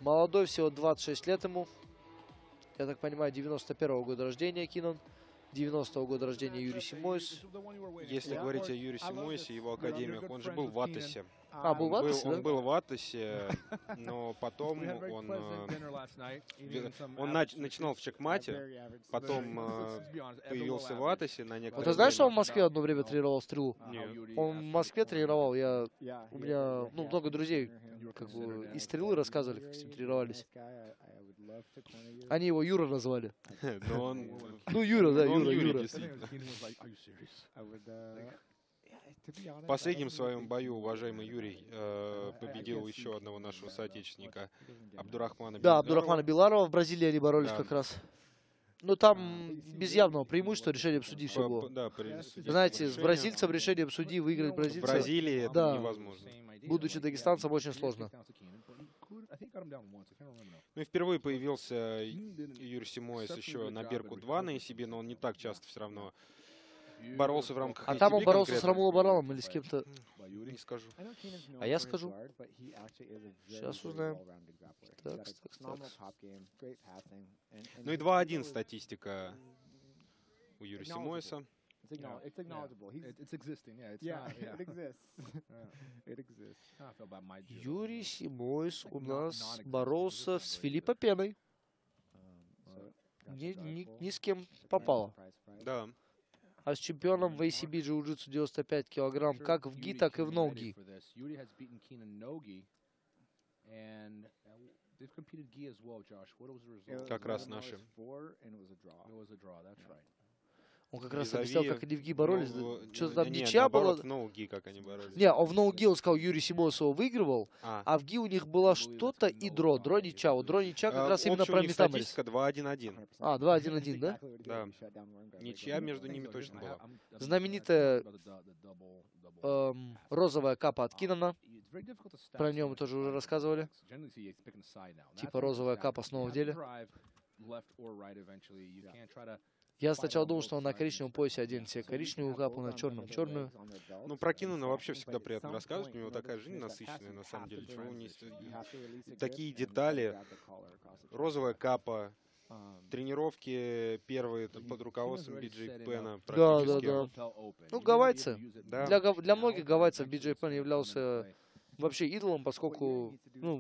Молодой, всего 26 лет ему. Я так понимаю, 91-го года рождения Кинан. 90-го года рождения Юрий Симоис. Если говорить о Юрии Симоисе, его академиях, он же был в Атосе. А, был в Атосе, да? Он был в Атосе, но потом он начинал в Чекмате, потом появился в Атосе на некоторое Вот ты знаешь, что он в время. Москве одно время тренировал стрелу? Нет. Он в Москве тренировал, у меня много друзей как бы из стрелы рассказывали, как с ним тренировались. Они его Юра назвали. Но он... Ну, Юра, да, но он Юра. действительно. В последнем своем бою, уважаемый Юрий, победил еще одного нашего соотечественника, Абдурахмана Да, Белгарова. Абдурахмана Беларова в Бразилии они боролись Да. как раз. Ну, там без явного преимущества решением судьи все было. Да, при судейском Знаете, с решении. бразильцем решением судьи выиграть В бразильца, Бразилии это да. невозможно. будучи дагестанцем, очень сложно. Ну и впервые появился Юрий Симоис еще на Берку 2 на ACB, но он не так часто все равно боролся в рамках А там он ACB боролся с конкретно. Рамулом Баралом или с кем-то? Не скажу. А я скажу. Сейчас узнаем. Так. Ну и 2-1 статистика у Юрия Симоиса. It's acknowledgeable. It's existing. Yeah, it's not. Yeah, it exists. It exists. I feel about my judo. Юрий Симоис у нас боролся с Филиппо Пеной. Ни с кем попало. Да. А с чемпионом в ACB джиу-джитсу 95 килограмм, как в ги, так и в ноги. Как раз наши. Он как раз Визави, объяснял, как они в ги боролись. Что-то там не, ничья была. наоборот, в ноуги, как они боролись. Не, он в ноуги, он сказал, Юрий Симоис его выигрывал, А. а в ги у них было что-то и дро ничья. Вот дро ничья как раз именно Общая про у них Метамерис. статистика 2-1-1. А, 2-1-1, да? Да. Ничья между ними точно была. Знаменитая розовая капа от Кинана. Про нее мы тоже уже рассказывали. Типа розовая капа снова в деле. Я сначала думал, что он на коричневом поясе оденет себе коричневую капу, на черном черную. Ну, про Кинана вообще всегда приятно рассказывать. У него такая жизнь насыщенная, на самом деле. Чего у него такие детали. Розовая капа, тренировки первые под руководством Биджей Пена. Да. Ну, гавайцы. Да. Для многих гавайцев Биджей Пен являлся вообще идолом, поскольку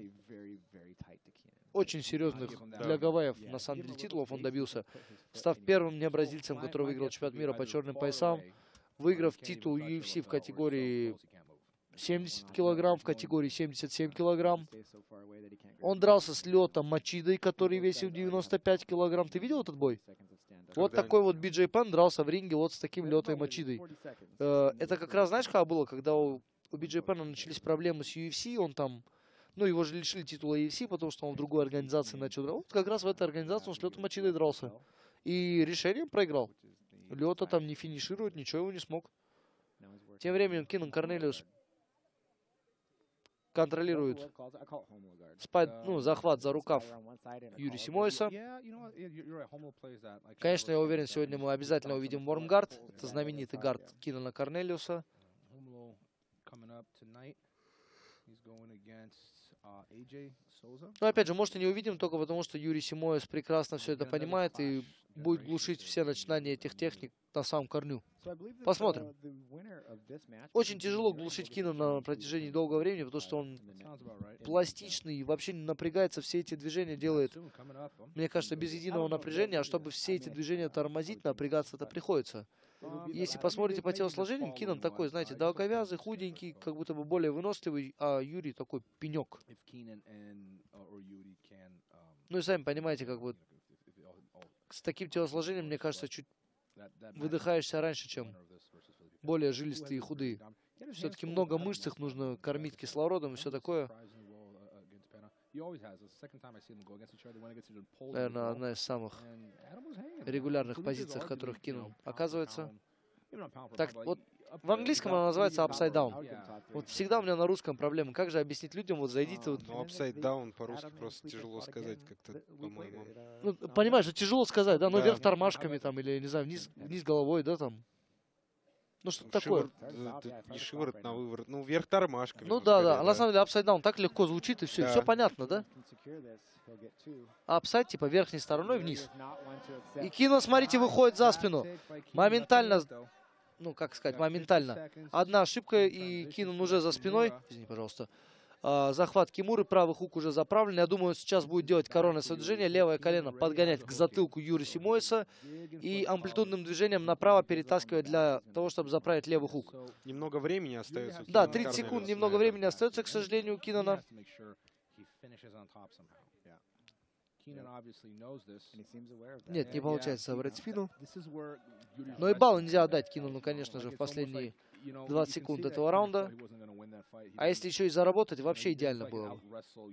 очень серьезных для Гавайев, на самом деле, титулов он добился, став первым небразильцем, который выиграл чемпионат мира по черным поясам, выиграв титул UFC в категории 70 килограмм, в категории 77 килограмм. Он дрался с Лётом Мачидой, который весил 95 килограмм. Ты видел этот бой? Вот такой вот Биджей Пен дрался в ринге вот с таким Лётой Мачидой. Это как раз, знаешь, как было, когда у Биджей Пена начались проблемы с UFC, он там... Ну, его же лишили титула UFC, потому что он в другой организации начал драться. Вот как раз в этой организации он с Лётой Мачидой дрался. И решением проиграл. Лёта там не финиширует, ничего его не смог. Тем временем Кинан Корнелиус контролирует захват за рукав Юрия Симоиса. Конечно, я уверен, сегодня мы обязательно увидим Вормгард. Это знаменитый гард Кинана Корнелиуса. Но опять же, может и не увидим, только потому что Юрий Симоис прекрасно все это понимает и будет глушить все начинания этих техник на самом корню. Посмотрим. Очень тяжело глушить Кинана на протяжении долгого времени, потому что он пластичный и вообще не напрягается, все эти движения делает, мне кажется, без единого напряжения, а чтобы все эти движения тормозить, напрягаться-то приходится. Если посмотрите по телосложению, Кинан такой, знаете, долговязый, худенький, как будто бы более выносливый, а Юрий такой пенек. Ну и сами понимаете, как бы с таким телосложением, мне кажется, чуть выдыхаешься раньше, чем более жилистые и худые. Все-таки много мышц, их нужно кормить кислородом и все такое. Наверное, одна из самых регулярных позиций, в которых Кинан оказывается. Так, вот в английском она называется upside down. Вот всегда у меня на русском проблема. Как же объяснить людям, вот зайдите вот... Ну, upside down по-русски просто тяжело сказать как-то, по-моему. Ну, понимаешь, это тяжело сказать, да? Ну, Да. вверх тормашками там, или, не знаю, вниз головой, да, там. Ну, что такое. Не шиворот на выворот, ну, вверх тормашками. Ну, да. А на самом деле, upside down так легко звучит, и все. Да. Все понятно, да? А upside, типа, верхней стороной вниз. И Кинан, смотрите, выходит за спину. Моментально, ну, как сказать, моментально. Одна ошибка, и Кинан уже за спиной. Извини, пожалуйста. Захват Кимуры, правый хук уже заправлен. Я думаю, сейчас будет делать коронное движение. Левое колено подгонять к затылку Юри Симоэса. И амплитудным движением направо перетаскивать для того, чтобы заправить левый хук. Немного времени остается. Да, 30 секунд, немного времени остается, к сожалению, у Кинана. Нет, не получается собрать спину. Но и балл нельзя отдать Кинану, конечно же, в последние 20 секунд этого раунда. А если еще и заработать, вообще идеально было бы.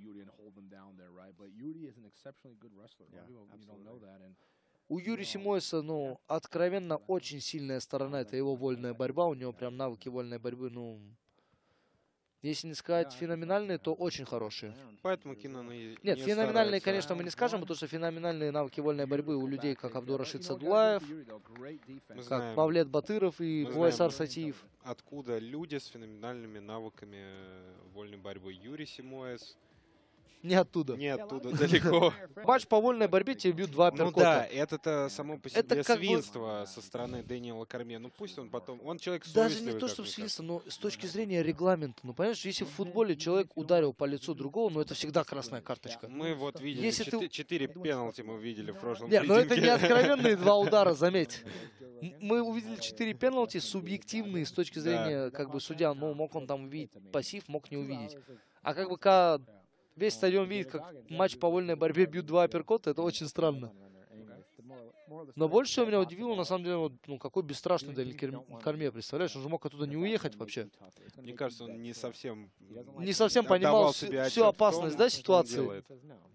У Юри Симоэса, ну, откровенно, очень сильная сторона — это его вольная борьба. У него прям навыки вольной борьбы, ну, если не сказать феноменальные, то очень хорошие. Поэтому Кинан и Нет, не феноменальные, старается. конечно, мы не скажем, потому что феноменальные навыки вольной борьбы у людей, как Абдурашид Садулаев, Мы как знаем, Павлет Батыров и мы Войсар знаем, Сатиев. откуда люди с феноменальными навыками вольной борьбы. Юрий Симоэс. Не оттуда. Не оттуда, далеко. Матч по вольной борьбе тебе бьют два Ну апперкота. да, это само по себе Это как бы- свинство со стороны Дэниела Кормье. Ну пусть он потом... Он человек Даже совестливый, не то, как что мне свинство, но с точки зрения регламента. Ну, понимаешь, если в футболе человек ударил по лицу другого, ну, это всегда красная карточка. кажется. Мы вот видели, Если ты- 4 пеналти мы видели в прошлом Нет, но это не поединке. откровенные два удара, заметь. Мы увидели 4 пеналти, субъективные с точки Да. зрения, как бы, судья, ну, мог он там увидеть пассив, мог не увидеть. А как бы, когда весь стадион видит, как матч по вольной борьбе бьют два апперкота, это очень странно. Но больше всего меня удивило, на самом деле, вот, ну, какой бесстрашный Дэниел Кормье, представляешь, он же мог оттуда не уехать вообще. Мне кажется, он не совсем... Не совсем отдавал понимал себе всю отчет в опасность, том, да, что он ситуации. делает.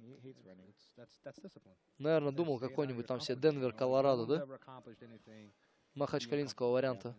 Наверное, думал какой-нибудь там себе Денвер, Колорадо, да? Махачкалинского варианта.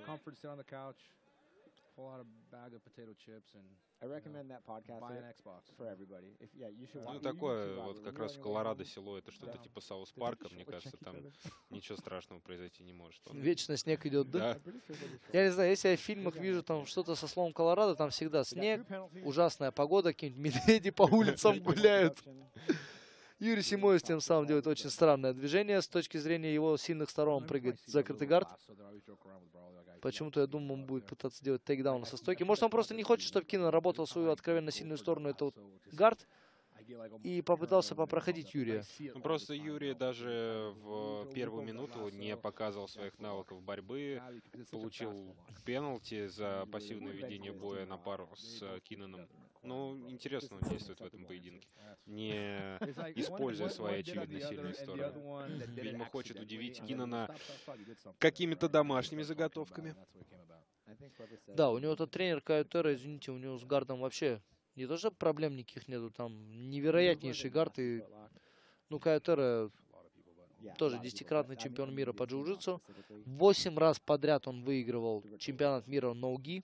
Ну, такое, вот как раз в Колорадо село, это что-то типа Саус Парка, мне кажется, там ничего страшного произойти не может. Он- Вечно снег идет, да? Да. Я не знаю, если я в фильмах вижу там что-то со словом Колорадо, там всегда снег, ужасная погода, какие-нибудь медведи по улицам гуляют. Юрий Симоэс тем самым делает очень странное движение. С точки зрения его сильных сторон он прыгает в закрытый гард. Почему-то я думаю, он будет пытаться делать тейкдаун со стойки. Может, он просто не хочет, чтобы Кинан работал свою откровенно сильную сторону, это вот гард, и попытался попроходить Юрия. Ну, просто Юрий даже в первую минуту не показывал своих навыков борьбы, получил пенальти за пассивное ведение боя на пару с Кинаном. Ну, интересно он действует в этом поединке, не используя свои очевидно сильные стороны. Видимо, хочет удивить Кинана какими-то домашними заготовками. Да, у него тот тренер Каютера, извините, у него с гардом вообще не то, что проблем никаких нету, там невероятнейший гард. И, ну, Каютера тоже 10-кратный чемпион мира по джиу-джитсу. 8 раз подряд он выигрывал чемпионат мира ноги.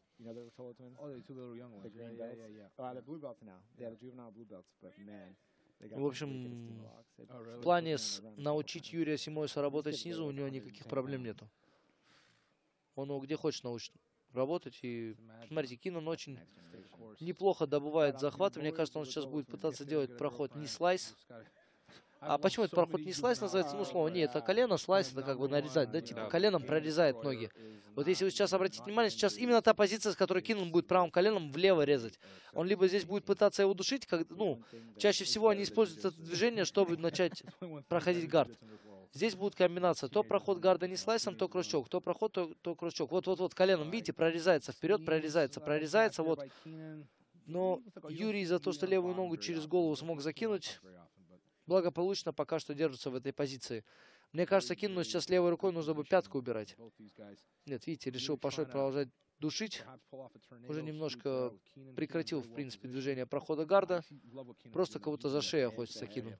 В общем, в плане научить Юрия Симоэса работать снизу, у него никаких проблем нету. Он его где хочет научит работать. И, смотрите, Кинан очень неплохо добывает захваты. Мне кажется, он сейчас будет пытаться делать проход не слайс. А почему этот проход не слайс называется? Ну, слово не, это колено, слайс, это как бы нарезать, да, типа коленом прорезает ноги. Вот если вы сейчас обратите внимание, сейчас именно та позиция, с которой Кинан будет правым коленом влево резать. Он либо здесь будет пытаться его душить, как, ну, чаще всего они используют это движение, чтобы начать проходить гард. Здесь будет комбинация. То проход гарда не слайсом, то кросс-чок. То проход, то кросс-чок. Вот коленом, видите, прорезается вперед, прорезается, вот. Но Юрий за то, что левую ногу через голову смог закинуть, благополучно пока что держится в этой позиции. Мне кажется, Кинану сейчас левой рукой нужно бы пятку убирать. Нет, видите, решил пошел продолжать душить. Уже немножко прекратил, в принципе, движение прохода гарда. Просто кого-то за шею хочется кинуть.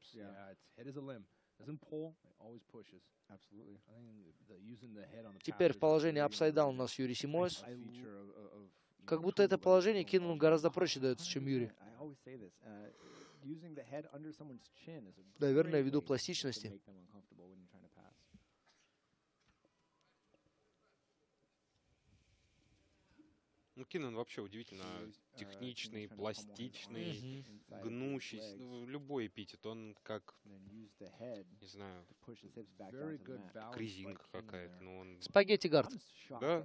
Теперь в положении upside down у нас Юрий Симоэс. Как будто это положение Кинану гораздо проще дается, чем Юрий. Наверное, ввиду пластичности. Ну, Кинан вообще удивительно техничный, пластичный, гнущийся. Ну, любой эпитет, он как, не знаю, как резинка какая-то. Ну, он... Спагетти гард. Да.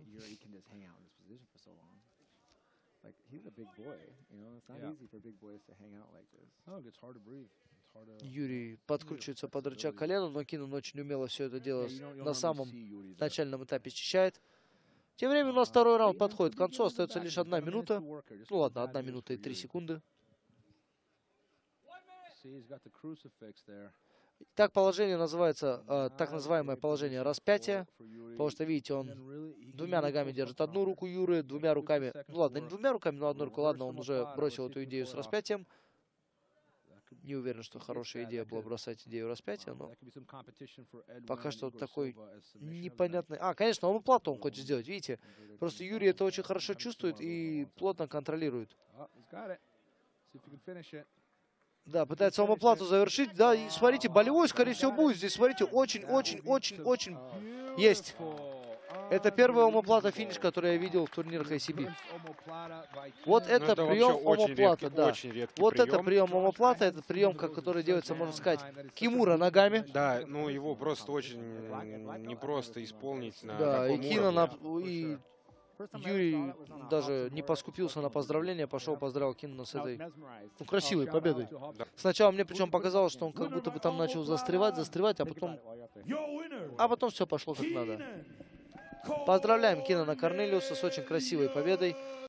Юрий подкручивается под рычаг колена, но Кинан очень умело все это дело на самом начальном этапе счищает. Тем временем у нас второй раунд подходит к концу, остается лишь 1 минута. Ну ладно, 1 минута и 3 секунды. Так положение называется, так называемое положение распятия, потому что, видите, он 2 ногами держит одну руку Юры, 2 руками, ну ладно, не 2 руками, но 1 руку, ладно, он уже бросил эту идею с распятием. Не уверен, что хорошая идея была бросать идею распятия, но пока что такой непонятный... конечно, омоплату он хочет сделать, видите? Просто Юрий это очень хорошо чувствует и плотно контролирует. Да, пытается омоплату завершить, да, и смотрите, болевой, скорее всего, будет здесь, смотрите, очень. Есть. Это первая омоплата финиш, который я видел в турнирах ICB. Вот это прием омоплата, да. Вот это прием омоплата, это прием, который делается, можно сказать, Кимура ногами. Да, ну его просто очень непросто исполнить. Да, и Кинан, и Юрий даже не поскупился на поздравления, пошел поздравил Кинана с этой, ну, красивой победой. Сначала мне причем показалось, что он как будто бы там начал застревать, а потом все пошло как надо. Поздравляем Кинана Корнелиуса с очень красивой победой.